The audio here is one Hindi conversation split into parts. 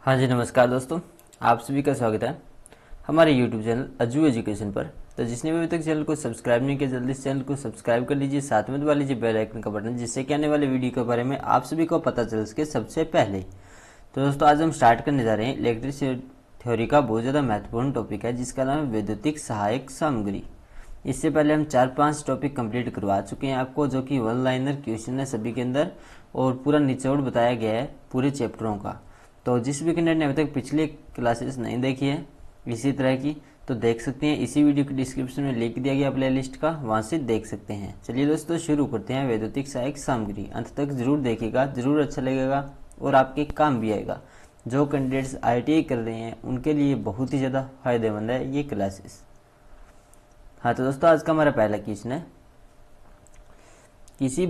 हाँ जी, नमस्कार दोस्तों। आप सभी का स्वागत है हमारे YouTube चैनल अजू एजुकेशन पर। तो जिसने भी अभी तक चैनल को सब्सक्राइब नहीं किया, जल्दी से चैनल को सब्सक्राइब कर लीजिए, साथ में दबा लीजिए बेल आइकन का बटन, जिससे कि आने वाले वीडियो के बारे में आप सभी को पता चल सके सबसे पहले। तो दोस्तों, आज हम स्टार्ट करने जा रहे हैं इलेक्ट्रिक थ्योरी का बहुत ज़्यादा महत्वपूर्ण टॉपिक है, जिसका नाम है वैद्युतिक सहायक सामग्री। इससे पहले हम 4-5 टॉपिक कंप्लीट करवा चुके हैं आपको, जो कि वन लाइनर क्वेश्चन है सभी के अंदर, और पूरा निचोड़ बताया गया है पूरे चैप्टरों का। तो जिस भी कैंडिडेट ने अभी तक पिछली क्लासेस नहीं देखी है इसी तरह की, तो देख सकते हैं, इसी वीडियो के डिस्क्रिप्शन में लिंक दिया गया प्ले लिस्ट का, वहाँ से देख सकते हैं। चलिए दोस्तों, शुरू करते हैं। वैद्युतिक सहायक सामग्री अंत तक जरूर देखिएगा, जरूर अच्छा लगेगा और आपके काम भी आएगा। जो कैंडिडेट्स ITI कर रहे हैं उनके लिए बहुत ही ज़्यादा फायदेमंद है ये क्लासेस। हाँ तो दोस्तों, आज का हमारा पहला क्वेश्चन है, किसी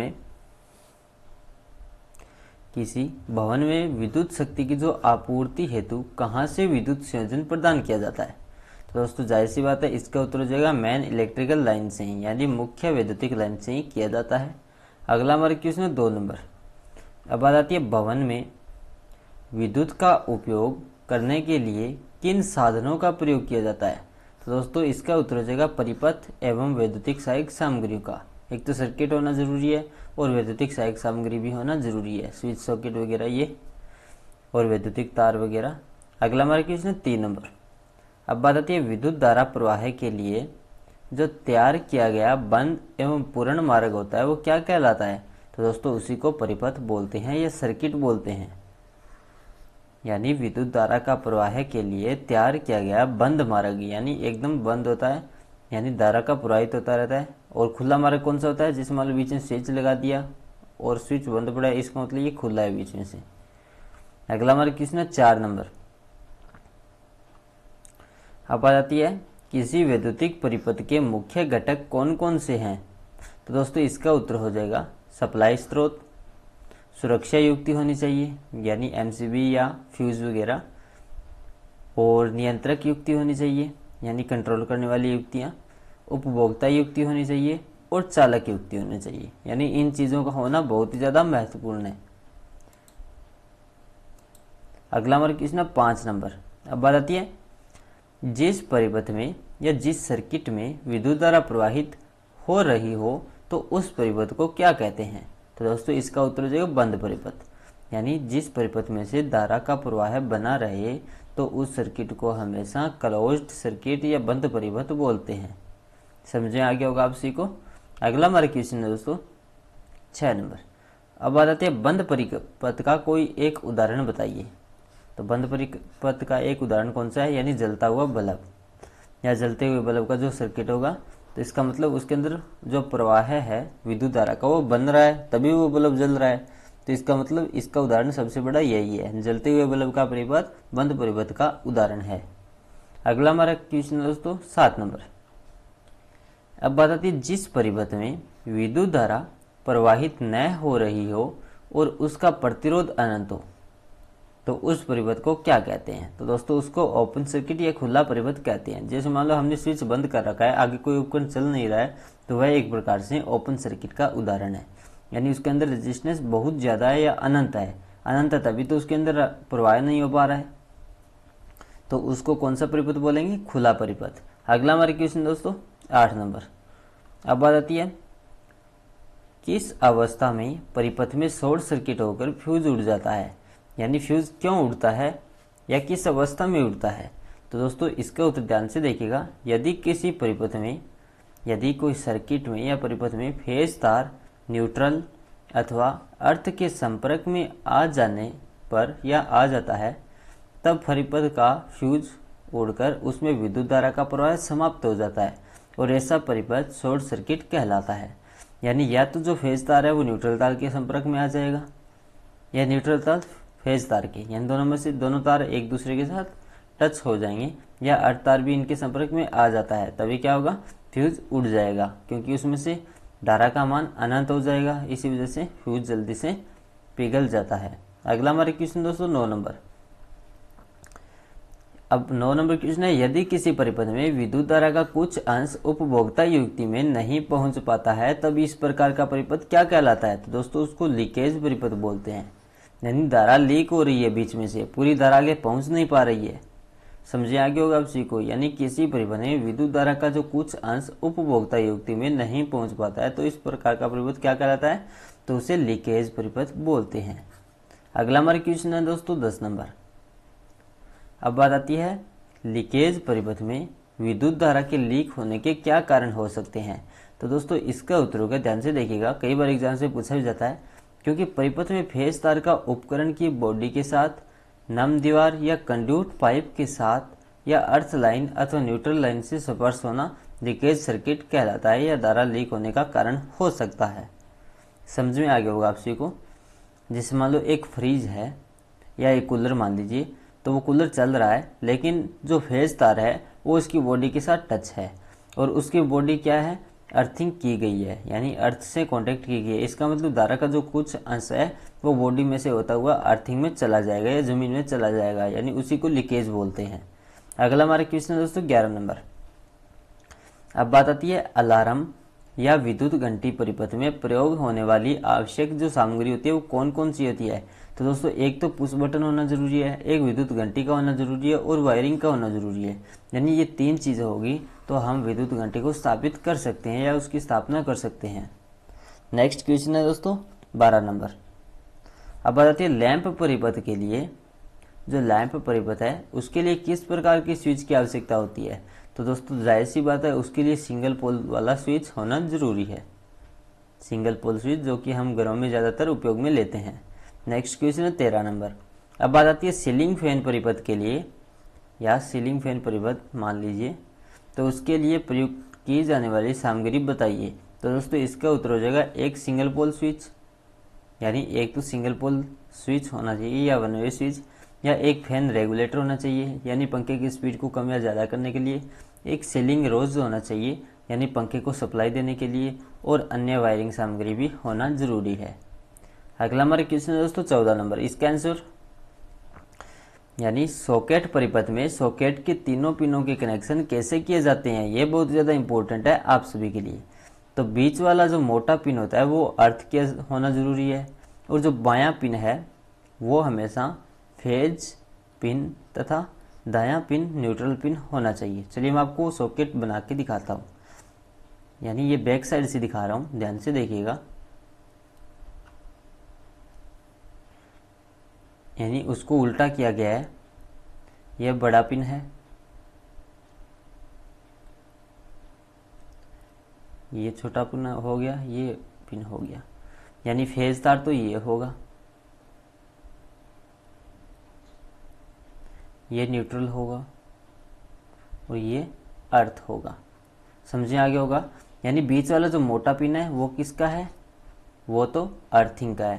भवन में विद्युत शक्ति की जो आपूर्ति हेतु कहाँ से विद्युत संयोजन प्रदान किया जाता है। तो दोस्तों, जाहिर सी बात है, इसका उत्तर हो जाएगा मेन इलेक्ट्रिकल लाइन से ही, यानी मुख्य वैद्युतिक लाइन से ही किया जाता है। अगला हमारा क्वेश्चन है 2 नंबर। अब बात आती है, भवन में विद्युत का उपयोग करने के लिए किन साधनों का प्रयोग किया जाता है। तो दोस्तों, इसका उत्तर हो जाएगा परिपथ एवं वैद्युतिक सहायक सामग्रियों का। एक तो सर्किट होना जरूरी है और वैद्युतिक सहायक सामग्री भी होना जरूरी है, स्विच सॉकेट वगैरह ये, और वैद्युतिक तार वगैरह। अगला हमारा क्वेश्चन है 3 नंबर। अब बात आती है, विद्युत धारा प्रवाह के लिए जो तैयार किया गया बंद एवं पूर्ण मार्ग होता है वो क्या कहलाता है। तो दोस्तों, उसी को परिपथ बोलते हैं या सर्किट बोलते हैं। यानी विद्युत धारा का प्रवाह के लिए तैयार किया गया बंद मार्ग, यानी एकदम बंद होता है, यानी धारा का प्रवाहित होता रहता है। और खुला मार्ग कौन सा होता है, जिसमें मान लो बीच में स्विच लगा दिया और स्विच बंद पड़ा है, इसका मतलब ये खुला है बीच में से। अगला हमारा क्वेश्चन है 4 नंबर। अब आ जाती है, किसी वैद्युतिक परिपथ के मुख्य घटक कौन कौन से हैं। तो दोस्तों, इसका उत्तर हो जाएगा सप्लाई स्रोत, सुरक्षा युक्ति होनी चाहिए यानी MCB या फ्यूज वगैरह, और नियंत्रक युक्ति होनी चाहिए यानी कंट्रोल करने वाली युक्तियाँ, उपभोक्ता युक्ति होनी चाहिए और चालक युक्ति होनी चाहिए। यानी इन चीज़ों का होना बहुत ही ज़्यादा महत्वपूर्ण है। अगला हमारा क्वेश्चन है 5 नंबर। अब बात आती है, जिस परिपथ में या जिस सर्किट में विद्युत धारा प्रवाहित हो रही हो तो उस परिपथ को क्या कहते हैं। तो दोस्तों, इसका उत्तर हो जाएगा बंद परिपथ। यानी जिस परिपथ में से धारा का प्रवाह बना रहे तो उस सर्किट को हमेशा क्लोज्ड सर्किट या बंद परिपथ बोलते हैं। समझे आ गया होगा आप सभी को। अगला हमारा क्वेश्चन है दोस्तों 6 नंबर। अब बात आती है, बंद परिपथ का कोई एक उदाहरण बताइए। तो बंद परिपथ का एक उदाहरण कौन सा है, यानी जलता हुआ बल्ब या जलते हुए बल्ब का जो सर्किट होगा, तो इसका मतलब उसके अंदर जो प्रवाह है विद्युत धारा का वो बन रहा है, तभी वो बल्ब जल रहा है। तो इसका मतलब इसका उदाहरण सबसे बड़ा यही है, जलते हुए बल्ब का परिपथ बंद परिपथ का उदाहरण है। अगला हमारा क्वेश्चन है दोस्तों 7 नंबर। अब बात आती है, जिस परिपथ में विद्युत धारा प्रवाहित न हो रही हो और उसका प्रतिरोध अनंत हो तो उस परिपथ को क्या कहते हैं। तो दोस्तों, उसको ओपन सर्किट या खुला परिपथ कहते हैं। जैसे मान लो हमने स्विच बंद कर रखा है, आगे कोई उपकरण चल नहीं रहा है, तो वह एक प्रकार से ओपन सर्किट का उदाहरण है। यानी उसके अंदर रेजिस्टेंस बहुत ज़्यादा है या अनंत है, अनंत है तभी तो उसके अंदर प्रवाह नहीं हो पा रहा है, तो उसको कौन सा परिपथ बोलेंगे, खुला परिपथ। अगला हमारा क्वेश्चन दोस्तों 8 नंबर। अब बात आती है, किस अवस्था में परिपथ में शॉर्ट सर्किट होकर फ्यूज उड़ जाता है। यानी फ्यूज क्यों उड़ता है या किस अवस्था में उड़ता है। तो दोस्तों, इसका उत्तर ध्यान से देखिएगा। यदि किसी परिपथ में, यदि कोई सर्किट में या परिपथ में फेज तार न्यूट्रल अथवा अर्थ के संपर्क में आ जाने पर या आ जाता है, तब परिपथ का फ्यूज उड़कर उसमें विद्युत धारा का प्रवाह समाप्त हो जाता है और ऐसा परिपथ शॉर्ट सर्किट कहलाता है। यानी या तो जो फेज तार है वो न्यूट्रल तार के संपर्क में आ जाएगा या न्यूट्रल तार फेज तार के, यानी दोनों में से दोनों तार एक दूसरे के साथ टच हो जाएंगे, या अर्थ तार भी इनके संपर्क में आ जाता है, तभी क्या होगा, फ्यूज उड़ जाएगा, क्योंकि उसमें से धारा का मान अनंत हो जाएगा, इसी वजह से फ्यूज जल्दी से पिघल जाता है। अगला हमारा क्वेश्चन दोस्तों 9 नंबर। अब 9 नंबर क्वेश्चन है, यदि किसी परिपथ में विद्युत धारा का कुछ अंश उपभोक्ता युक्ति में नहीं पहुंच पाता है तब इस प्रकार का परिपथ क्या कहलाता है। तो दोस्तों, उसको लीकेज परिपथ बोलते हैं। यानी धारा लीक हो रही है बीच में से, पूरी धारा आगे पहुंच नहीं पा रही है। समझे आगे होगा आप सभी को। यानी किसी परिपथ में विद्युत धारा का जो कुछ अंश उपभोक्ता युक्ति में नहीं पहुंच पाता है तो इस प्रकार का परिपथ क्या कहलाता है, तो उसे लीकेज परिपथ बोलते हैं। अगला हमारा क्वेश्चन है दोस्तों 10 नंबर। अब बात आती है लीकेज परिपथ में विद्युत धारा के लीक होने के क्या कारण हो सकते हैं। तो दोस्तों इसका उत्तर होगा, ध्यान से देखिएगा, कई बार एग्जाम से पूछा भी जाता है। क्योंकि परिपथ में फेज तार का उपकरण की बॉडी के साथ, नम दीवार या कंड्यूट पाइप के साथ या अर्थ लाइन अथवा न्यूट्रल लाइन से स्पर्श होना लीकेज सर्किट कहलाता है या धारा लीक होने का कारण हो सकता है। समझ में आ गया होगा आप सभी को। जैसे मान लो एक फ्रिज है या एक कूलर मान लीजिए, तो वो कूलर चल रहा है लेकिन जो फेज तार है वो उसकी बॉडी के साथ टच है और उसकी बॉडी क्या है, अर्थिंग की गई है, यानी अर्थ से कांटेक्ट की गई है। इसका मतलब धारा का जो कुछ अंश है वो बॉडी में से होता हुआ अर्थिंग में चला जाएगा या जमीन में चला जाएगा, यानी उसी को लीकेज बोलते हैं। अगला हमारा क्वेश्चन है दोस्तों 11 नंबर। अब बात आती है अलार्म या विद्युत घंटी परिपथ में प्रयोग होने वाली आवश्यक जो सामग्री होती है वो कौन कौन सी होती है। तो दोस्तों एक तो पुश बटन होना जरूरी है, एक विद्युत घंटी का होना जरूरी है और वायरिंग का होना जरूरी है। यानी ये 3 चीजें होगी तो हम विद्युत घंटी को स्थापित कर सकते हैं या उसकी स्थापना कर सकते हैं। नेक्स्ट क्वेश्चन है दोस्तों 12 नंबर। अब बात आती है लैंप परिपथ के लिए, जो लैंप परिपथ है उसके लिए किस प्रकार की स्विच की आवश्यकता होती है। तो दोस्तों जाहिर सी बात है उसके लिए सिंगल पोल वाला स्विच होना जरूरी है, सिंगल पोल स्विच जो कि हम घरों में ज्यादातर उपयोग में लेते हैं। नेक्स्ट क्वेश्चन है 13 नंबर। अब बात आती है सीलिंग फैन परिपथ के लिए, या सीलिंग फैन परिपथ मान लीजिए, तो उसके लिए प्रयुक्त की जाने वाली सामग्री बताइए। तो दोस्तों इसका उत्तर हो जाएगा एक सिंगल पोल स्विच, यानी एक तो सिंगल पोल स्विच होना चाहिए या वन वे स्विच, या एक फैन रेगुलेटर होना चाहिए यानी पंखे की स्पीड को कम या ज़्यादा करने के लिए, एक सीलिंग रोज होना चाहिए यानी पंखे को सप्लाई देने के लिए, और अन्य वायरिंग सामग्री भी होना जरूरी है। अगला हमारा क्वेश्चन है दोस्तों 14 नंबर। इसका आंसर यानी सॉकेट परिपथ में सॉकेट के तीनों पिनों के कनेक्शन कैसे किए जाते हैं, ये बहुत ज़्यादा इंपॉर्टेंट है आप सभी के लिए। तो बीच वाला जो मोटा पिन होता है वो अर्थ के होना जरूरी है, और जो बायां पिन है वो हमेशा फेज पिन तथा दायां पिन न्यूट्रल पिन होना चाहिए। चलिए मैं आपको सॉकेट बना के दिखाता हूँ, यानी ये बैक साइड से दिखा रहा हूँ, ध्यान से देखिएगा। यानी उसको उल्टा किया गया है, यह बड़ा पिन है, ये छोटा पिन हो गया, ये पिन हो गया, यानी फेज तार तो ये होगा, ये न्यूट्रल होगा और ये अर्थ होगा। समझे आगे होगा। यानी बीच वाला जो मोटा पिन है वो किसका है, वो तो अर्थिंग का है,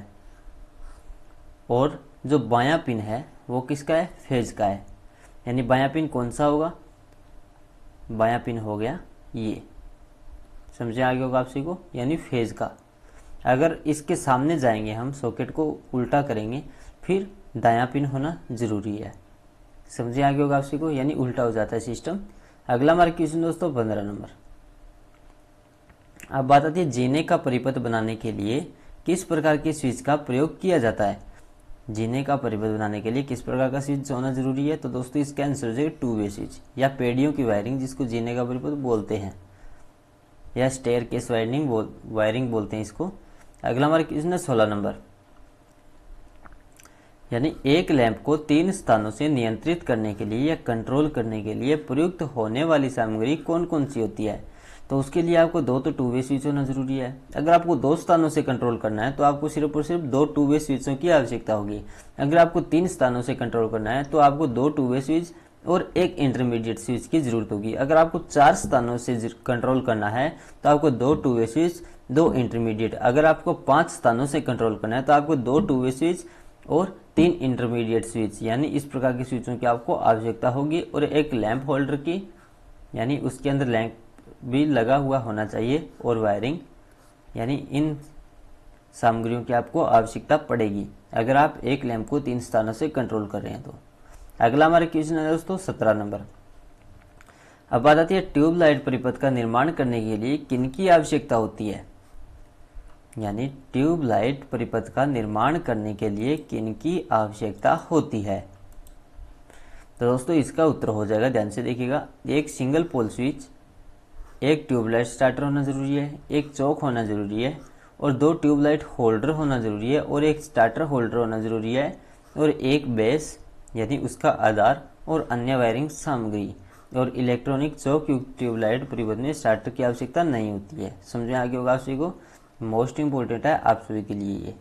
और जो बायां पिन है वो किसका है, फेज का है। यानी बायां पिन कौन सा होगा, बायां पिन हो गया ये। समझे आगे होगा आप सभी को, यानी फेज का। अगर इसके सामने जाएंगे हम, सॉकेट को उल्टा करेंगे, फिर दायां पिन होना जरूरी है। समझे आगे होगा आप सभी को, यानी उल्टा हो जाता है सिस्टम। अगला हमारा क्वेश्चन दोस्तों 15 नंबर। अब बात आती है जीने का परिपथ बनाने के लिए किस प्रकार की स्विच का प्रयोग किया जाता है। जीने का परिपथ बनाने के लिए किस प्रकार का स्विच होना जरूरी है। तो दोस्तों इसका आंसर हो जाएगा 2 वे स्विच या पेड़ियों की वायरिंग, जिसको जीने का परिपथ बोलते हैं, या स्टेयर केस वायरिंग बोलते हैं इसको। अगला हमारा क्वेश्चन है 16 नंबर। यानी एक लैंप को 3 स्थानों से नियंत्रित करने के लिए या कंट्रोल करने के लिए प्रयुक्त होने वाली सामग्री कौन कौन सी होती है। तो उसके लिए आपको 2 तो 2 वे स्विच होना जरूरी है। अगर आपको 2 स्थानों से कंट्रोल करना है तो आपको सिर्फ और सिर्फ 2 2 वे स्विचों की आवश्यकता होगी। अगर आपको 3 स्थानों से कंट्रोल करना है तो आपको 2 2 वे स्विच और एक इंटरमीडिएट स्विच की जरूरत होगी। अगर आपको 4 स्थानों से कंट्रोल करना है तो आपको 2 2 वे स्विच, 2 इंटरमीडिएट। अगर आपको 5 स्थानों से कंट्रोल करना है तो आपको 2 2 वे स्विच और 3 इंटरमीडिएट स्विच, यानी इस प्रकार की स्विचों की आपको आवश्यकता होगी। और एक लैंप होल्डर की, यानी उसके अंदर लैंप भी लगा हुआ होना चाहिए, और वायरिंग, यानी इन सामग्रियों की आपको आवश्यकता पड़ेगी अगर आप एक लैंप को 3 स्थानों से कंट्रोल कर रहे हैं तो। अगला हमारा क्वेश्चन है दोस्तों 17 नंबर। अब बात आती है ट्यूबलाइट परिपथ का निर्माण करने के लिए किनकी आवश्यकता होती है। यानी ट्यूबलाइट परिपथ का निर्माण करने के लिए किनकी आवश्यकता होती है? तो दोस्तों इसका उत्तर हो जाएगा, ध्यान से देखिएगा, एक सिंगल पोल स्विच, एक ट्यूबलाइट स्टार्टर होना जरूरी है, एक चौक होना जरूरी है, और 2 ट्यूबलाइट होल्डर होना जरूरी है, और एक स्टार्टर होल्डर होना जरूरी है, और एक बेस यानी उसका आधार और अन्य वायरिंग सामग्री। और इलेक्ट्रॉनिक चौक युक्त ट्यूबलाइट परिपथ में स्टार्टर की आवश्यकता नहीं होती है। समझ में आ गया होगा आप सभी को, मोस्ट इंपोर्टेंट है आप सभी के लिए ये।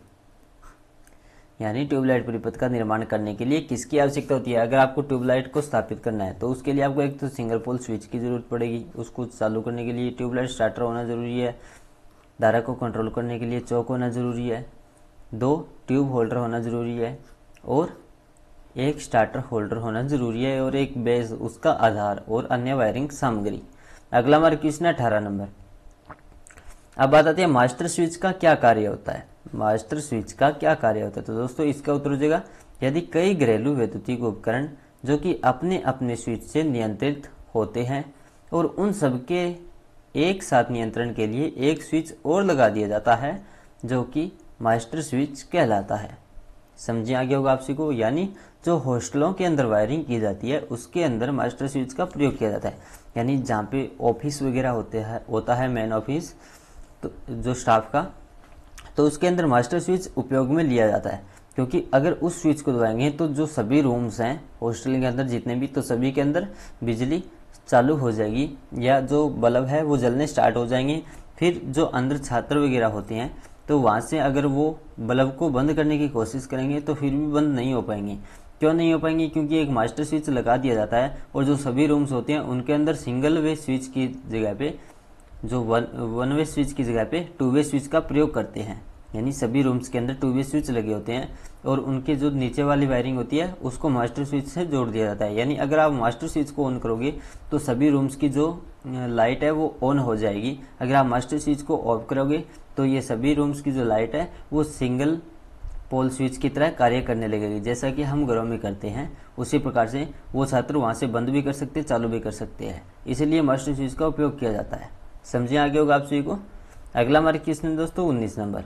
यानी ट्यूबलाइट परिपथ का निर्माण करने के लिए किसकी आवश्यकता होती है? अगर आपको ट्यूबलाइट को स्थापित करना है तो उसके लिए आपको एक तो सिंगल पोल स्विच की जरूरत पड़ेगी, उसको चालू करने के लिए ट्यूबलाइट स्टार्टर होना जरूरी है, धारा को कंट्रोल करने के लिए चौक होना जरूरी है, 2 ट्यूब होल्डर होना जरूरी है, और एक स्टार्टर होल्डर होना जरूरी है, और एक बेस उसका आधार और अन्य वायरिंग सामग्री। अगला हमारा क्वेश्चन है 18 नंबर। अब बात आती है मास्टर स्विच का क्या कार्य होता है? मास्टर स्विच का क्या कार्य होता है? तो दोस्तों इसका उत्तर हो जाएगा, यदि कई घरेलू वैद्युतिक उपकरण जो कि अपने अपने स्विच से नियंत्रित होते हैं और उन सबके एक साथ नियंत्रण के लिए एक स्विच और लगा दिया जाता है जो कि मास्टर स्विच कहलाता है। समझे आ गया होगा आप सभी को। यानी जो हॉस्टलों के अंदर वायरिंग की जाती है उसके अंदर मास्टर स्विच का प्रयोग किया जाता है। यानी जहाँ पे ऑफिस वगैरह होता है मेन ऑफिस तो जो स्टाफ का, तो उसके अंदर मास्टर स्विच उपयोग में लिया जाता है, क्योंकि अगर उस स्विच को दबाएंगे तो जो सभी रूम्स हैं हॉस्टल के अंदर जितने भी, तो सभी के अंदर बिजली चालू हो जाएगी या जो बल्ब है वो जलने स्टार्ट हो जाएंगे। फिर जो अंदर छात्र वगैरह होते हैं तो वहाँ से अगर वो बल्ब को बंद करने की कोशिश करेंगे तो फिर भी बंद नहीं हो पाएंगे। क्यों नहीं हो पाएंगे? क्योंकि एक मास्टर स्विच लगा दिया जाता है और जो सभी रूम्स होते हैं उनके अंदर सिंगल वे स्विच की जगह पे, जो वन वे स्विच की जगह पे 2 वे स्विच का प्रयोग करते हैं। यानी सभी रूम्स के अंदर 2 वे स्विच लगे होते हैं और उनके जो नीचे वाली वायरिंग होती है उसको मास्टर स्विच से जोड़ दिया जाता है। यानी अगर आप मास्टर स्विच को ऑन करोगे तो सभी रूम्स की जो लाइट है वो ऑन हो जाएगी। अगर आप मास्टर स्विच को ऑफ करोगे तो ये सभी रूम्स की जो लाइट है वो सिंगल पोल स्विच की तरह कार्य करने लगेगी, जैसा कि हम घरों में करते हैं। उसी प्रकार से वो छात्र वहाँ से बंद भी कर सकते हैं, चालू भी कर सकते हैं। इसीलिए मास्टर स्विच का उपयोग किया जाता है। समझे आगे होगा आप सभी को। अगला हमारे क्वेश्चन दोस्तों 19 नंबर।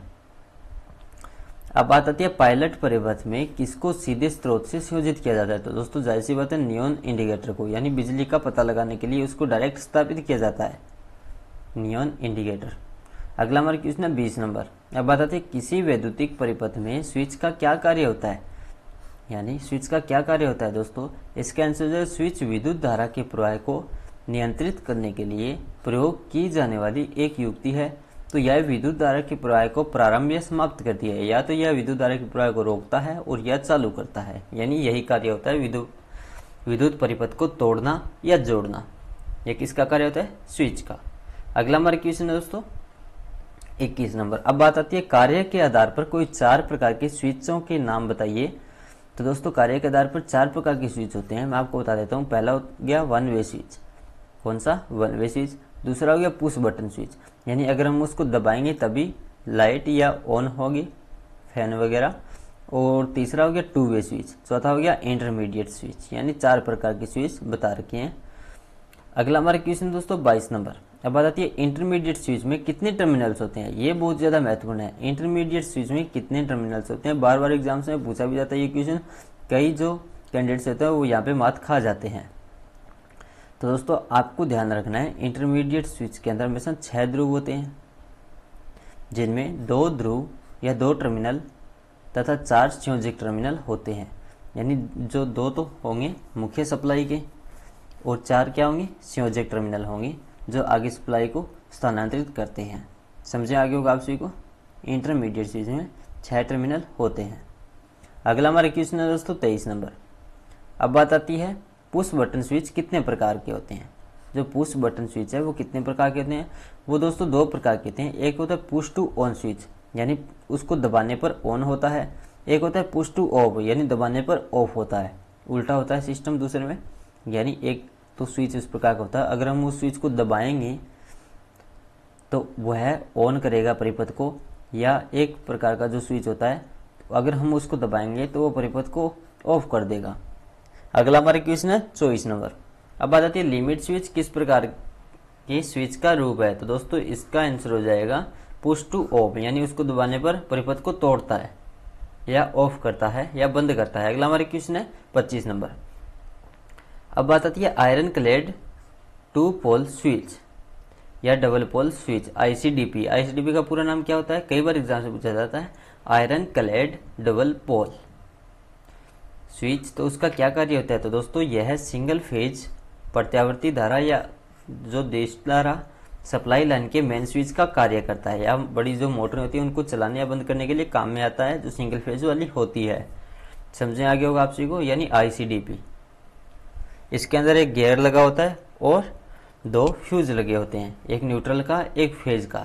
अब बात आती है पायलट परिपथ में किसको सीधे स्रोत से संयोजित किया जाता है? तो दोस्तों जाहिर सी बात है नियॉन इंडिकेटर को, यानी बिजली का पता लगाने के लिए उसको डायरेक्ट स्थापित किया जाता है, नियॉन इंडिकेटर। अगला हमारा क्वेश्चन है 20 नंबर। अब बात आती है किसी वैद्युतिक परिपथ में स्विच का क्या कार्य होता है? यानी स्विच का क्या कार्य होता है दोस्तों? इसका आंसर है स्विच विद्युत धारा के प्रवाह को नियंत्रित करने के लिए प्रयोग की जाने वाली एक युक्ति है। तो यह विद्युत धारा के प्रवाह को प्रारंभ या समाप्त करती है, या तो यह विद्युत धारा के प्रवाह को रोकता है और या चालू करता है। यानी यही कार्य होता है विद्युत परिपथ को तोड़ना या जोड़ना। यह किसका कार्य होता है? स्विच का। अगला हमारा क्वेश्चन है दोस्तों 21 नंबर। अब बात आती है कार्य के आधार पर कोई 4 प्रकार के स्विचों के नाम बताइए। तो दोस्तों कार्य के आधार पर 4 प्रकार के स्विच होते हैं, मैं आपको बता देता हूँ। पहला हो गया 1 वे स्विच। कौन सा? 1 वे स्विच। दूसरा हो गया पुश बटन स्विच, यानी अगर हम उसको दबाएंगे तभी लाइट या ऑन होगी, फैन वगैरह। और तीसरा हो गया 2 वे स्विच। चौथा हो गया इंटरमीडिएट स्विच। यानी 4 प्रकार के स्विच बता रखे हैं। अगला हमारा क्वेश्चन दोस्तों 22 नंबर। अब बात आती है इंटरमीडिएट स्विच में कितने टर्मिनल्स होते हैं? ये बहुत ज्यादा महत्वपूर्ण है। इंटरमीडिएट स्विच में कितने टर्मिनल्स होते हैं? बार बार एग्जाम्स में पूछा भी जाता है ये क्वेश्चन। कई जो कैंडिडेट्स होते हैं वो यहाँ पे मात खा जाते हैं। तो दोस्तों आपको ध्यान रखना है इंटरमीडिएट स्विच के अंदर हमेशा 6 ध्रुव होते हैं, जिनमें 2 ध्रुव या 2 टर्मिनल तथा 4 संयोजक टर्मिनल होते हैं। यानी जो 2 तो होंगे मुख्य सप्लाई के और 4 क्या होंगे? संयोजक टर्मिनल होंगे जो आगे सप्लाई को स्थानांतरित करते हैं। समझे आगे होगा आप सभी को। इंटरमीडिएट स्विच में 6 टर्मिनल होते हैं। अगला हमारा क्वेश्चन है दोस्तों 23 नंबर। अब बात आती है पुश बटन स्विच कितने प्रकार के होते हैं? जो पुश बटन स्विच है वो कितने प्रकार के होते हैं? वो दोस्तों 2 प्रकार के होते हैं। एक होता है पुश टू ऑन स्विच, यानी उसको दबाने पर ऑन होता है। एक होता है पुश टू ऑफ, यानी दबाने पर ऑफ होता है। उल्टा होता है सिस्टम दूसरे में। यानी एक तो स्विच इस प्रकार का होता है, अगर हम उस स्विच को दबाएंगे तो वह ऑन करेगा परिपथ को, या एक प्रकार का जो स्विच होता है अगर हम उसको दबाएंगे तो वो परिपथ को ऑफ कर देगा। अगला हमारा क्वेश्चन है 24 नंबर। अब बात आती है लिमिट स्विच किस प्रकार के स्विच का रूप है? तो दोस्तों इसका आंसर हो जाएगा पुश टू ऑफ, यानी उसको दबाने पर परिपथ को तोड़ता है या ऑफ करता है या बंद करता है। अगला हमारा क्वेश्चन है 25 नंबर। अब बात आती है iron clad two pole switch या double pole switch, ICDP. ICDP का पूरा नाम क्या होता है, कई बार एग्जाम से पूछा जाता है। Iron clad double pole switch, तो उसका क्या कार्य होता है? तो दोस्तों यह सिंगल फेज प्रत्यावर्ती धारा या जो देश धारा सप्लाई लाइन के मेन स्विच का कार्य करता है, या बड़ी जो मोटर होती है उनको चलाने या बंद करने के लिए काम में आता है, जो सिंगल फेज वाली होती है। समझे आगे होगा आप सभी को, यानी आईसीडीपी। इसके अंदर एक गियर लगा होता है और 2 फ्यूज लगे होते हैं, एक न्यूट्रल का एक फेज का,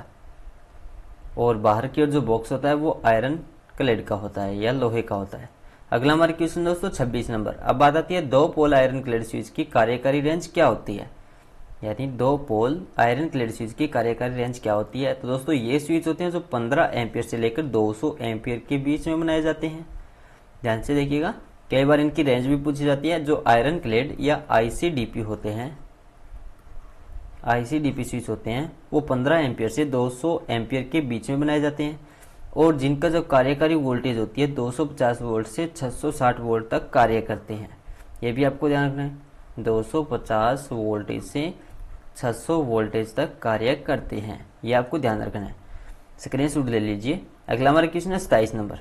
और बाहर की ओर जो बॉक्स होता है वो आयरन क्लेड का होता है या लोहे का होता है। अगला हमारा क्वेश्चन दोस्तों 26 नंबर। अब बात आती है 2 पोल आयरन क्लेड स्विच की कार्यकारी रेंज क्या होती है, यानी 2 पोल आयरन क्लेड स्विच की कार्यकारी रेंज क्या होती है? तो दोस्तों ये स्विच होते हैं जो 15 एम्पियर से लेकर 200 एम्पियर के बीच में बनाए जाते हैं। ध्यान से देखिएगा, कई बार इनकी रेंज भी पूछी जाती है। जो आयरन क्लेड या आईसीडीपी होते हैं, आईसीडीपी स्विच होते हैं, वो 15 एम्पियर से 200 एम्पियर के बीच में बनाए जाते हैं, और जिनका जो कार्यकारी वोल्टेज होती है 250 वोल्ट से 660 वोल्ट तक कार्य करते हैं। ये भी आपको ध्यान रखना है, 250 वोल्टेज से 600 वोल्टेज तक कार्य करते हैं, ये आपको ध्यान रखना है। स्क्रीनशॉट ले लीजिए। अगला हमारा क्वेश्चन है 27 नंबर।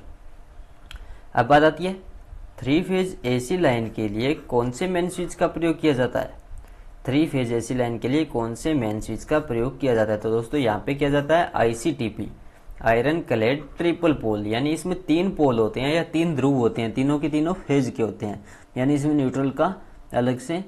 अब बात आती है 3 फेज एसी लाइन के लिए कौन से मेन स्विच का प्रयोग किया जाता है? 3 फेज एसी लाइन के लिए कौन से मेन स्विच का प्रयोग किया जाता है? तो दोस्तों यहाँ पे किया जाता है ICTP, iron clad triple pole, यानी इसमें 3 पोल होते हैं या 3 ध्रुव होते हैं, तीनों के तीनों फेज के होते हैं, यानी इसमें न्यूट्रल का अलग से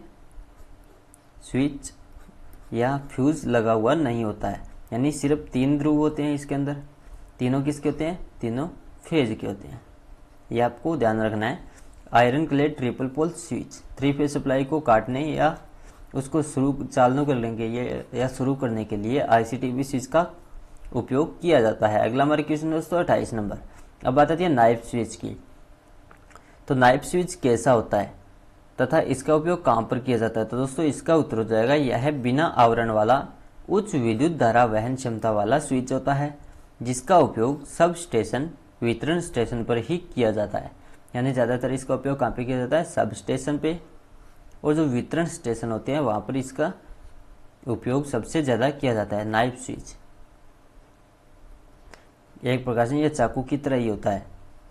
स्विच या फ्यूज लगा हुआ नहीं होता है, यानी सिर्फ 3 ध्रुव होते हैं इसके अंदर। तीनों किसके होते हैं? तीनों फेज के होते हैं, ये आपको ध्यान रखना है। Iron clad triple pole switch 3 phase supply को काटने या उसको चालू करने के लिए या शुरू करने के लिए आईसीटीपी स्विच का उपयोग किया जाता है। अगला हमारा क्वेश्चन दोस्तों 28 नंबर। अब बात आती है नाइफ स्विच की। तो नाइफ स्विच कैसा होता है तथा इसका उपयोग कहां पर किया जाता है? तो दोस्तों इसका उत्तर हो जाएगा, यह बिना आवरण वाला उच्च विद्युत धारा वहन क्षमता वाला स्विच होता है, जिसका उपयोग सब स्टेशन वितरण स्टेशन पर ही किया जाता है, यानी ज्यादातर इसका उपयोग कहां पे किया जाता है? सब स्टेशन पे, और जो वितरण स्टेशन होते हैं वहां पर इसका उपयोग सबसे ज्यादा किया जाता है। नाइफ स्विच एक प्रकार से यह चाकू की तरह ही होता है।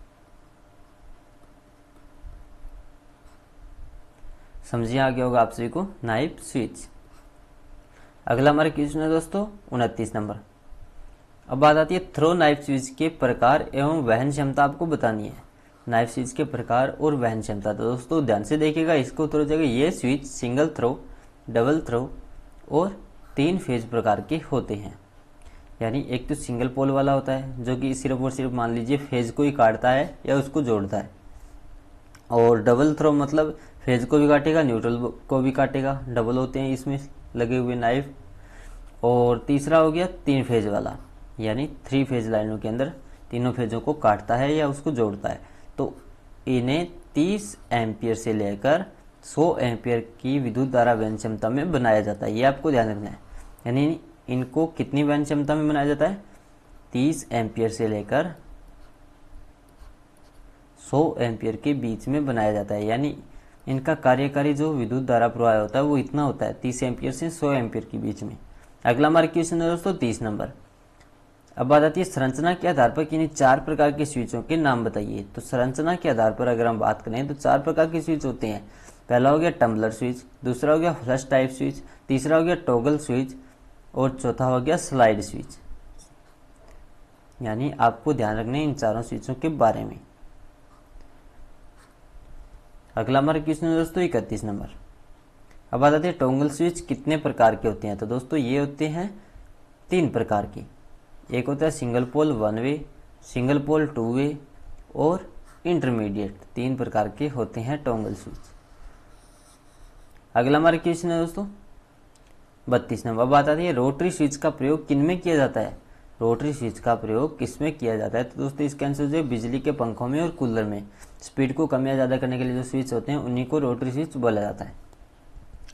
समझिए आगे होगा आप सभी को नाइफ स्विच। अगला हमारा क्वेश्चन है दोस्तों 29 नंबर। अब बात आती है थ्रो नाइफ स्विच के प्रकार एवं वहन क्षमता आपको बतानी है। नाइफ स्विच के प्रकार और वहन क्षमता, तो दोस्तों ध्यान से देखिएगा, इसको उत्तर हो जाएगा ये switch single throw, double throw और 3 फेज प्रकार के होते हैं। यानी एक तो सिंगल पोल वाला होता है जो कि सिर्फ और सिर्फ मान लीजिए फेज को ही काटता है या उसको जोड़ता है, और डबल थ्रो मतलब फेज को भी काटेगा न्यूट्रल को भी काटेगा, डबल होते हैं इसमें लगे हुए नाइफ। और तीसरा हो गया 3 फेज वाला, यानी 3 फेज लाइनों के अंदर तीनों फेजों को काटता है या उसको जोड़ता है। तो इन्हें 30 एम्पियर से लेकर 100 एम्पियर की विद्युत धारा वहन क्षमता में बनाया जाता है, ये आपको ध्यान रखना है। यानी इनको कितनी वहन क्षमता में बनाया जाता है? 30 एम्पियर से लेकर 100 एम्पियर के बीच में बनाया जाता है, यानी इनका कार्यकारी जो विद्युत धारा प्रवाह होता है वो इतना होता है 30 एम्पियर से 100 एम्पियर के बीच में। अगला हमारा क्वेश्चन है दोस्तों 30 नंबर। अब बात आती है संरचना के आधार पर किन्हीं 4 प्रकार के स्विचों के नाम बताइए। तो संरचना के आधार पर अगर हम बात करें तो 4 प्रकार के स्विच होते हैं। पहला हो गया टम्बलर स्विच, दूसरा हो गया फ्लश टाइप स्विच, तीसरा हो गया टॉगल स्विच और चौथा हो गया स्लाइड स्विच। यानी आपको ध्यान रखना है इन चारों स्विचों के बारे में। अगला हमारा क्वेश्चन है दोस्तों 31 नंबर। अब बात आती है टॉगल स्विच कितने प्रकार के होते हैं। तो दोस्तों ये होते हैं 3 प्रकार के। एक होता है सिंगल पोल 1 वे, सिंगल पोल 2 वे और इंटरमीडिएट। 3 प्रकार के होते हैं टॉगल स्विच। अगला हमारा क्वेश्चन है दोस्तों 32 नंबर। बात आती है रोटरी स्विच का प्रयोग किनमें किया जाता है। रोटरी स्विच का प्रयोग किसमें किया जाता है। तो दोस्तों इसका आंसर जो है बिजली के पंखों में और कूलर में स्पीड को कम या ज्यादा करने के लिए जो स्विच होते हैं उन्हीं को रोटरी स्विच बोला जाता है।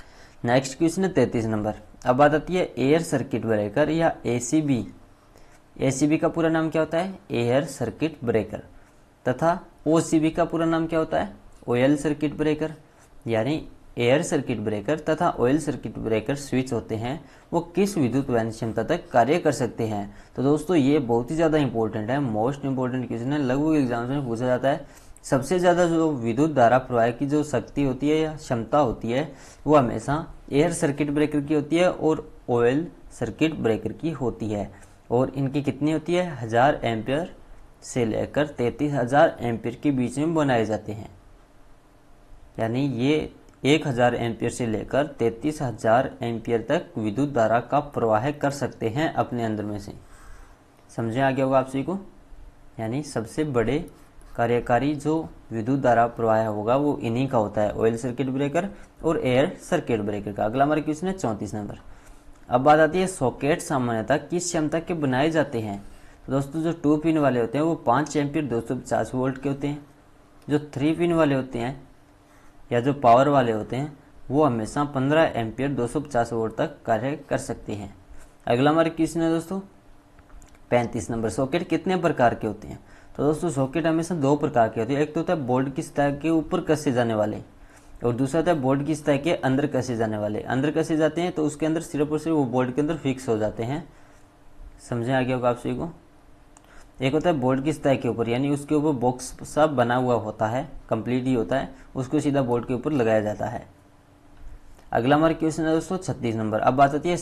नेक्स्ट क्वेश्चन है 33 नंबर। अब बात आती है एयर सर्किट ब्रेकर या एसीबी एसीबी का पूरा नाम क्या होता है? Air circuit breaker. तथा ओसीबी का पूरा नाम क्या होता है? Oil circuit breaker. यानी एयर सर्किट ब्रेकर तथा ऑयल सर्किट ब्रेकर स्विच होते हैं वो किस विद्युत वहन क्षमता तक कार्य कर सकते हैं? तो दोस्तों ये बहुत ही ज़्यादा इंपॉर्टेंट है, मोस्ट इंपॉर्टेंट क्वेश्चन है, लगभग एग्जाम्स में पूछा जाता है। सबसे ज़्यादा जो विद्युत धारा प्रवाह की जो शक्ति होती है या क्षमता होती है वो हमेशा एयर सर्किट ब्रेकर की होती है और ऑयल सर्किट ब्रेकर की होती है। और इनकी कितनी होती है? 1000 एम्पियर से लेकर 33,000 एम्पियर के बीच में बनाए जाते हैं। यानी ये 1000 एम्पियर से लेकर 33,000 एम्पियर तक विद्युत धारा का प्रवाह कर सकते हैं अपने अंदर में से। समझे आ गया होगा आप सभी को? यानी सबसे बड़े कार्यकारी जो विद्युत धारा प्रवाह होगा वो इन्हीं का होता है, ऑयल सर्किट ब्रेकर और एयर सर्किट ब्रेकर का। अगला हमारा क्वेश्चन है 34 नंबर। अब बात आती है सॉकेट सामान्यतः किस क्षमता के बनाए जाते हैं? तो दोस्तों जो 2 पिन वाले होते हैं वो 5 एम्पियर 250 वोल्ट के होते हैं। जो 3 पिन वाले होते हैं या जो पावर वाले होते हैं वो हमेशा 15 एम्पियर 250 वोल्ट तक कार्य कर सकते हैं। अगला हमारे क्वेश्चन है दोस्तों 35 नंबर। सॉकेट कितने प्रकार के होते हैं? तो दोस्तों सॉकेट हमेशा 2 प्रकार के होते हैं। एक तो होता है बोर्ड की सतह के ऊपर कसे जाने वाले और दूसरा होता है बोर्ड की सतह के अंदर कसे जाने वाले। अंदर कसे जाते हैं तो उसके अंदर सिर्फ और सिर्फ वो बोर्ड के अंदर फिक्स हो जाते हैं। समझे आ गया होगा आप सभी को? एक होता है बोर्ड की सतह के ऊपर, यानी उसके ऊपर बॉक्स सब बना हुआ होता है, कंप्लीट ही होता है, उसको सीधा बोर्ड के ऊपर लगाया जाता है। अगला हमारा क्वेश्चन है दोस्तों 36 नंबर। अब बात आती है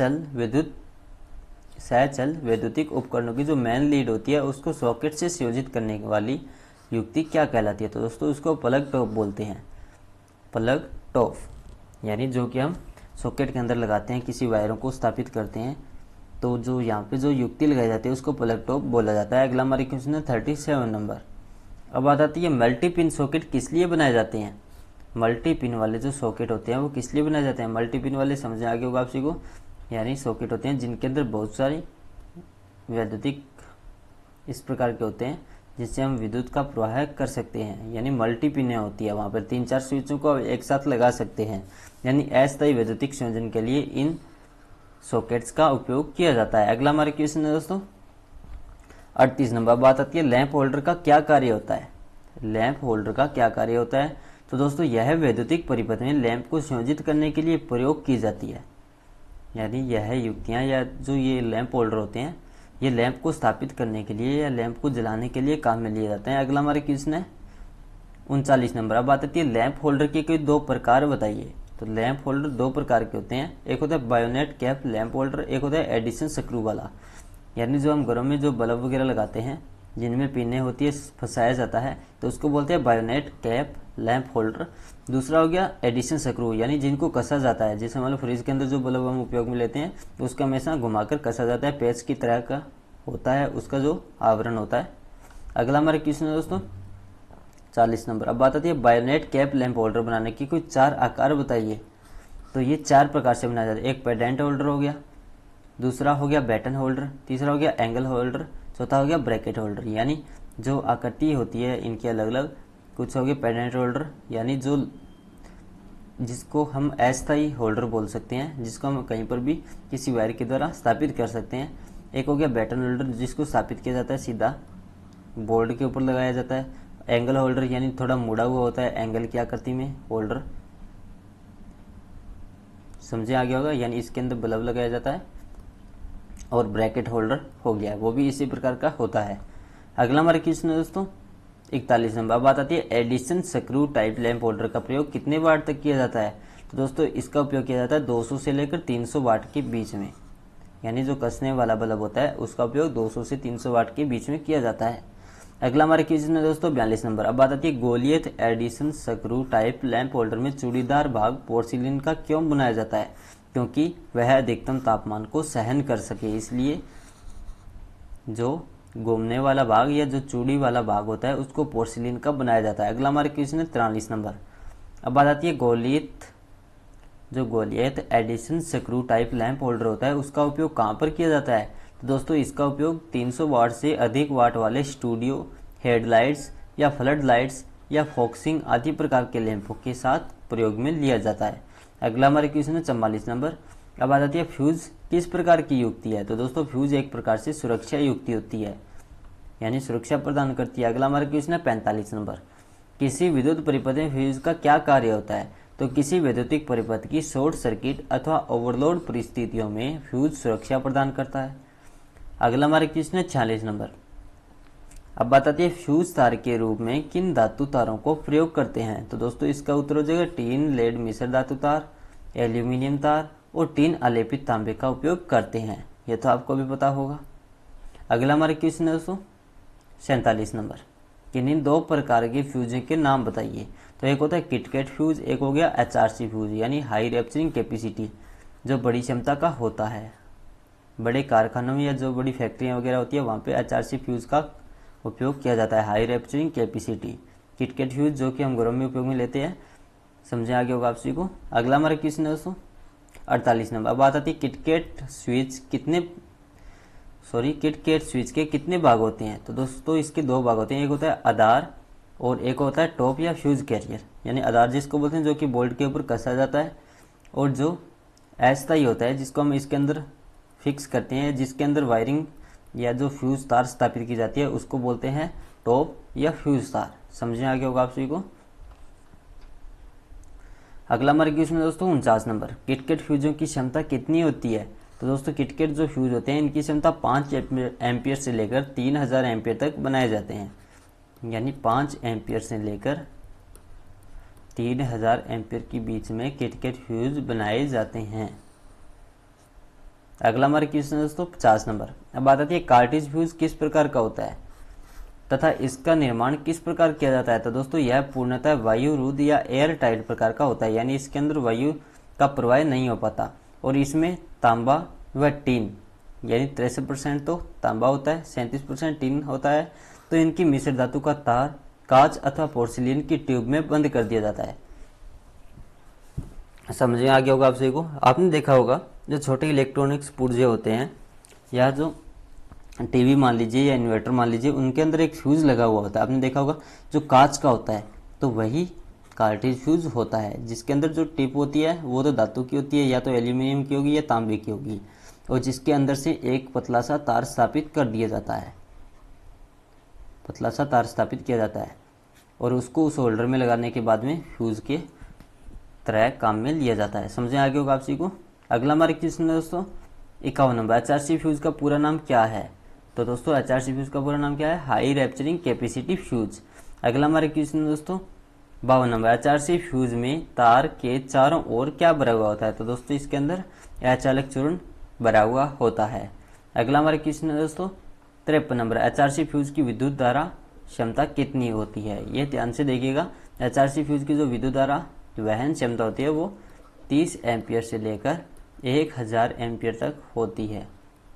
सहचल वैद्युतिक उपकरणों की जो मेन लीड होती है उसको सॉकेट से संयोजित करने वाली युक्ति क्या कहलाती है? तो दोस्तों उसको प्लग टॉप बोलते हैं। प्लग टॉप यानी जो कि हम सॉकेट के अंदर लगाते हैं, किसी वायरों को स्थापित करते हैं तो जो यहाँ पे जो युक्ति लगाई जाती है उसको प्लग टॉप बोला जाता है। अगला हमारी क्वेश्चन है 37 नंबर। अब बात आती है मल्टी पिन सॉकेट किस लिए बनाए जाते हैं? मल्टी पिन वाले जो सॉकेट होते हैं वो किस लिए बनाए जाते हैं? मल्टी पिन वाले समझे आगे होगा आप सभी को, यानी सॉकेट होते हैं जिनके अंदर बहुत सारी वैद्युतिक इस प्रकार के होते हैं जिससे हम विद्युत का प्रवाह कर सकते हैं। यानी मल्टी पिनें होती है, वहाँ पर 3-4 स्विचों को एक साथ लगा सकते हैं। यानी अस्थायी वैद्युतिक संयोजन के लिए इन सॉकेट्स का उपयोग किया जाता है। अगला हमारे क्वेश्चन है दोस्तों 38 नंबर। बात आती है लैंप होल्डर का क्या कार्य होता है? लैंप होल्डर का क्या कार्य होता है? तो दोस्तों यह वैद्युतिक परिपथ में लैंप को संयोजित करने के लिए प्रयोग की जाती है। यानी यह युक्तियां या जो ये लैंप होल्डर होते हैं ये लैंप को स्थापित करने के लिए या लैंप को जलाने के लिए काम में लिए जाते हैं। अगला हमारे क्वेश्चन है 39 नंबर। अब बात आती है लैंप होल्डर के कोई 2 प्रकार बताइए। तो लैंप होल्डर 2 प्रकार के होते हैं, एक होता है बायोनेट कैप लैंप होल्डर, एक होता है एडिशन स्क्रू वाला। यानी जो हम घरों में जो बल्ब वगैरह लगाते हैं जिनमें पिनें होती है फंसाया जाता है तो उसको बोलते हैं बायोनेट कैप लैंप होल्डर। दूसरा हो गया एडिशन स्क्रू, यानी जिनको कसा जाता है, जैसे मतलब फ्रिज के अंदर जो बल्ब हम उपयोग में लेते हैं तो उसका हमेशा घुमाकर कसा जाता है, पेच की तरह का होता है उसका जो आवरण होता है। अगला हमारा क्वेश्चन है दोस्तों 40 नंबर। अब बात आती है बायोनेट कैप लैंप होल्डर बनाने की कोई 4 आकार बताइए। तो ये 4 प्रकार से बनाया जाता है। एक पेडेंट होल्डर हो गया, दूसरा हो गया बैटन होल्डर, तीसरा हो गया एंगल होल्डर, चौथा हो गया ब्रैकेट होल्डर। यानी जो आकृति होती है इनकी अलग अलग। कुछ हो गया पेडेंट होल्डर यानी जो जिसको हम अस्थायी होल्डर बोल सकते हैं, जिसको हम कहीं पर भी किसी वायर के द्वारा स्थापित कर सकते हैं। एक हो गया बैटन होल्डर जिसको स्थापित किया जाता है सीधा बोर्ड के ऊपर लगाया जाता है। एंगल होल्डर यानी थोड़ा मुड़ा हुआ होता है एंगल की आकृति में होल्डर, समझे आ गया होगा, यानी इसके अंदर बल्ब लगाया जाता है। और ब्रैकेट होल्डर हो गया, वो भी इसी प्रकार का होता है। अगला हमारा क्वेश्चन है दोस्तों 41 नंबर। बात आती है Edison screw type lamp holder का प्रयोग कितने वाट तक किया जाता है? तो दोस्तों इसका उपयोग किया जाता है 200 से लेकर 300 वाट के बीच में। यानी जो कसने वाला बल्ब होता है उसका उपयोग 200 से 300 वाट के बीच में किया जाता है। अगला हमारे क्वेश्चन है दोस्तों 42 नंबर। अब बात आती है Goliath Edison screw type lamp holder में चूड़ीदार भाग पोर्सिलिन का क्यों बनाया जाता है? क्योंकि वह अधिकतम तापमान को सहन कर सके, इसलिए जो घूमने वाला भाग या जो चूड़ी वाला भाग होता है उसको पोर्सिलिन का बनाया जाता है। अगला हमारे क्वेश्चन है 43 नंबर। अब बात आती है Goliath Edison screw type lamp holder होता है उसका उपयोग कहाँ पर किया जाता है? तो दोस्तों इसका उपयोग 300 वाट से अधिक वाट वाले स्टूडियो हेडलाइट्स या फ्लड लाइट्स या फोकसिंग आदि प्रकार के लैंपों के साथ प्रयोग में लिया जाता है। अगला हमारे क्वेश्चन है 44 नंबर। अब आ जाती है फ्यूज किस प्रकार की युक्ति है? तो दोस्तों फ्यूज एक प्रकार से सुरक्षा युक्ति होती है, यानी सुरक्षा प्रदान करती है। अगला हमारा क्वेश्चन है 45 नंबर, किसी विद्युत परिपथ में फ्यूज का क्या कार्य होता है? तो किसी वैद्युतिक परिपथ की शॉर्ट सर्किट अथवा ओवरलोड परिस्थितियों में फ्यूज सुरक्षा प्रदान करता है। अगला हमारा क्वेश्चन है 46 नंबर, अब बताते हैं फ्यूज तार के रूप में किन धातु तारों को प्रयोग करते हैं? तो दोस्तों इसका उत्तर हो जाएगा टीन लेड मिश्र धातु तार, एल्यूमिनियम तार और टीन आलेपित तांबे का उपयोग करते हैं। यह तो आपको भी पता होगा। अगला हमारा क्वेश्चन है दोस्तों 47 नंबर, किन्हीं दो प्रकार के फ्यूज के नाम बताइए? तो एक होता है किटकैट फ्यूज, एक हो गया HRC फ्यूज यानी हाई रैप्चरिंग कैपेसिटी, जो बड़ी क्षमता का होता है। बड़े कारखानों में या जो बड़ी फैक्ट्रियां वगैरह होती है वहाँ पे HRC फ्यूज का उपयोग किया जाता है, high rupturing capacity. Kit kat fuse जो कि हम घरों में उपयोग में लेते हैं, समझे आगे होगा आप सभी को। अगला हमारा क्वेश्चन है दोस्तों 48 नंबर, अब बात आती है किटकैट स्विच के कितने भाग होते हैं? तो दोस्तों इसके दो भाग होते हैं, एक होता है आधार और एक होता है टॉप या फ्यूज कैरियर। यानी आधार जिसको बोलते हैं जो कि बोल्ट के ऊपर कसा जाता है, और जो अस्थायी होता है जिसको हम इसके अंदर फिक्स करते हैं, जिसके अंदर वायरिंग या जो फ्यूज तार स्थापित की जाती है उसको बोलते हैं टॉप या फ्यूज तार। समझे आगे होगा आप सभी को। अगला हमारे क्वेश्चन है दोस्तों 49 नंबर, किटकैट फ्यूजों की क्षमता कितनी होती है? तो दोस्तों किटकैट जो फ्यूज होते हैं इनकी क्षमता 5 एम्पियर से लेकर 3000 एम्पियर तक बनाए जाते हैं, यानी 5 एम्पियर से लेकर 3000 एम्पियर के बीच में किटकैट फ्यूज बनाए जाते हैं। अगला हमारा क्वेश्चन है दोस्तों 50 नंबर, अब बात आती है कार्ट्रिज फ्यूज किस प्रकार का होता है तथा इसका निर्माण किस प्रकार किया जाता है? तो दोस्तों यह पूर्णतः वायु रुद्ध या एयर टाइट प्रकार का होता है, यानी इसके अंदर वायु का प्रवाह नहीं हो पाता, और इसमें तांबा व टीन यानी 63% तो तांबा होता है, 37% टीन होता है। तो इनकी मिश्र धातु का तार कांच अथवा पोर्सिलिन की ट्यूब में बंद कर दिया जाता है। समझे आगे होगा आप सभी को। आपने देखा होगा जो छोटे इलेक्ट्रॉनिक्स पुर्जे होते हैं या जो टीवी मान लीजिए या इन्वर्टर मान लीजिए, उनके अंदर एक फ्यूज लगा हुआ होता है। आपने देखा होगा जो कांच का होता है, तो वही कार्ट्रिज फ्यूज होता है, जिसके अंदर जो टिप होती है वो तो धातु की होती है, या तो एल्यूमिनियम की होगी या तांबे की होगी, और जिसके अंदर से एक पतला सा तार स्थापित कर दिया जाता है, पतला सा तार स्थापित किया जाता है, और उसको उस होल्डर में लगाने के बाद में फ्यूज के तरह काम में लिया जाता है। समझे आगे होगा आप सभी को। अगला हमारे क्वेश्चन है दोस्तों 51 नंबर, HRC फ्यूज का पूरा नाम क्या है? तो दोस्तों HRC फ्यूज का पूरा नाम क्या है? High rupturing capacity fuse. अगला हमारे क्वेश्चन है दोस्तों 52 नंबर, HRC फ्यूज में तार के चारों ओर क्या भरा हुआ होता है? तो दोस्तों इसके अंदर अचालक चूर्ण भरा हुआ होता है। अगला हमारे क्वेश्चन है दोस्तों 53 नंबर, HRC फ्यूज की विद्युत धारा क्षमता कितनी होती है? ये ध्यान से देखिएगा, HRC फ्यूज की जो विद्युत धारा वहन क्षमता होती है वो 30 एम्पियर से लेकर 1000 एम्पियर तक होती है,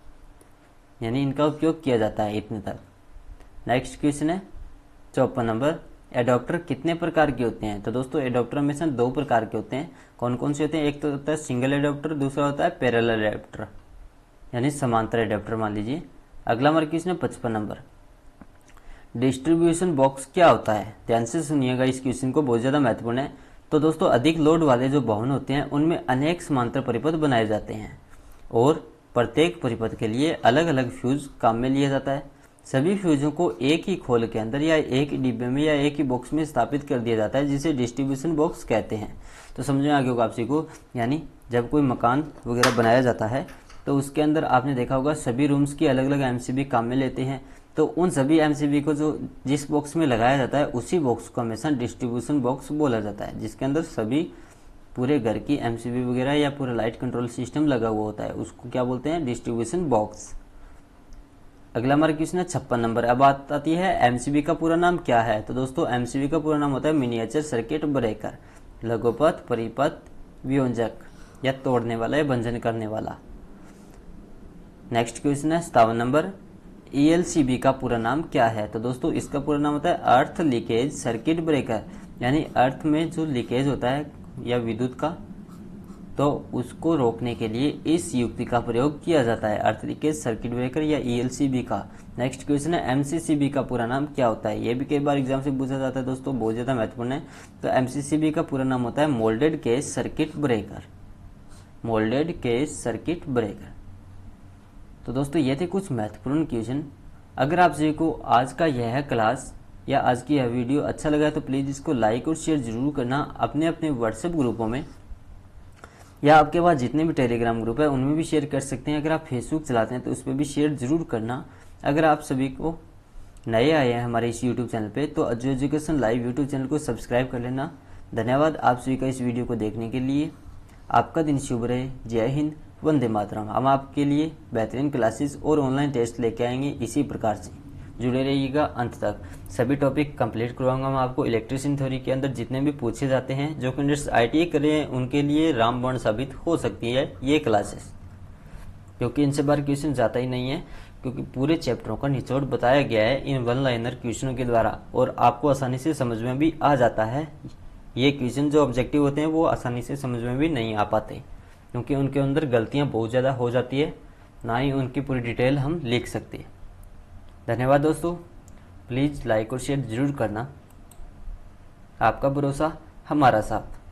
यानी इनका उपयोग किया जाता है इतने तक। नेक्स्ट क्वेश्चन है 54 नंबर, एडाप्टर कितने प्रकार के होते हैं? तो दोस्तों एडाप्टर हमेशा 2 प्रकार के होते हैं। कौन कौन से होते हैं? एक तो होता है सिंगल एडाप्टर, दूसरा होता है पैरेलल एडाप्टर, यानी समांतर एडाप्टर मान लीजिए। अगला हमारा क्वेश्चन है 55 नंबर, डिस्ट्रीब्यूशन बॉक्स क्या होता है? ध्यान से सुनिएगा, इस क्वेश्चन को बहुत ज्यादा महत्वपूर्ण है। तो दोस्तों अधिक लोड वाले जो भवन होते हैं उनमें अनेक समांतर परिपथ बनाए जाते हैं, और प्रत्येक परिपथ के लिए अलग अलग फ्यूज काम में लिया जाता है। सभी फ्यूजों को एक ही खोल के अंदर या एक ही डिब्बे में या एक ही बॉक्स में स्थापित कर दिया जाता है, जिसे डिस्ट्रीब्यूशन बॉक्स कहते हैं। तो समझो आगे होगा आप सभी को, यानी जब कोई मकान वगैरह बनाया जाता है तो उसके अंदर आपने देखा होगा सभी रूम्स की अलग अलग एमसीबी काम में लेते हैं। तो उन सभी एमसीबी को जो जिस बॉक्स में लगाया जाता है उसी बॉक्स को हमेशा डिस्ट्रीब्यूशन बॉक्स बोला जाता है, जिसके अंदर सभी पूरे घर की एमसीबी वगैरह या पूरा लाइट कंट्रोल सिस्टम लगा हुआ होता है, उसको क्या बोलते हैं? Distribution box. अगला हमारा क्वेश्चन है 56 नंबर, अब बात आती है एमसीबी का पूरा नाम क्या है? तो दोस्तों एमसीबी का पूरा नाम होता है मिनिएचर सर्किट ब्रेकर, लघुपथ परिपथ वियोजक, या तोड़ने वाला या भंजन करने वाला। नेक्स्ट क्वेश्चन है 57 नंबर, ELCB का पूरा नाम क्या है? तो दोस्तों इसका पूरा नाम होता है अर्थ लीकेज सर्किट ब्रेकर, यानी अर्थ में जो लीकेज होता है या विद्युत का, तो उसको रोकने के लिए इस युक्ति का प्रयोग किया जाता है, अर्थ लीकेज सर्किट ब्रेकर या ELCB का। नेक्स्ट क्वेश्चन है MCCB का पूरा नाम क्या होता है? ये भी कई बार एग्जाम से पूछा जाता है दोस्तों, बहुत ज्यादा महत्वपूर्ण है। तो MCCB का पूरा नाम होता है moulded case circuit breaker, moulded case circuit breaker. तो दोस्तों ये थे कुछ महत्वपूर्ण क्वेश्चन। अगर आप सभी को आज का यह क्लास या आज की यह वीडियो अच्छा लगा तो प्लीज़ इसको लाइक और शेयर जरूर करना अपने अपने व्हाट्सएप ग्रुपों में, या आपके पास जितने भी टेलीग्राम ग्रुप है उनमें भी शेयर कर सकते हैं। अगर आप फेसबुक चलाते हैं तो उस पर भी शेयर जरूर करना। अगर आप सभी को नए आए हैं हमारे इस यूट्यूब चैनल पे तो Ajju education live YouTube channel को सब्सक्राइब कर लेना। धन्यवाद आप सभी का इस वीडियो को देखने के लिए। आपका दिन शुभ रहे। जय हिंद, वंदे मातरम। हम आपके लिए बेहतरीन क्लासेस और ऑनलाइन टेस्ट लेके आएंगे। इसी प्रकार से जुड़े रहिएगा अंत तक। सभी टॉपिक कंप्लीट करवाऊंगा मैं आपको। इलेक्ट्रिशियन थ्योरी के अंदर जितने भी पूछे जाते हैं, जो कैंडिडेट्स ITI कर रहे हैं उनके लिए रामबाण साबित हो सकती है ये क्लासेस, क्योंकि इनसे बार क्वेश्चन जाता ही नहीं है, क्योंकि पूरे चैप्टरों का निचोड़ बताया गया है इन वन लाइनर क्वेश्चनों के द्वारा, और आपको आसानी से समझ में भी आ जाता है। ये क्वेश्चन जो ऑब्जेक्टिव होते हैं वो आसानी से समझ में भी नहीं आ पाते, क्योंकि उनके अंदर गलतियां बहुत ज़्यादा हो जाती है, ना ही उनकी पूरी डिटेल हम लिख सकते हैं। धन्यवाद दोस्तों, प्लीज़ लाइक और शेयर जरूर करना। आपका भरोसा हमारा साथ।